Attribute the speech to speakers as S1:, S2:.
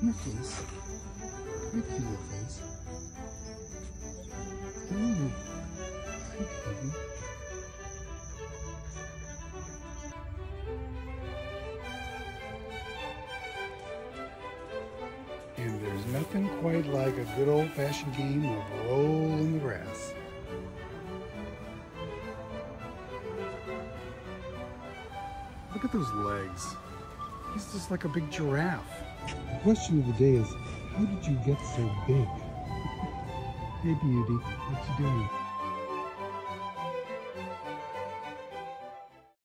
S1: Come here, please. Come here, cute little face. Ooh. Hi, baby. And there's nothing quite like a good old-fashioned game of roll in the grass. Look at those legs. He's just like a big giraffe. The question of the day is, how did you get so big? Hey, beauty, what you doing?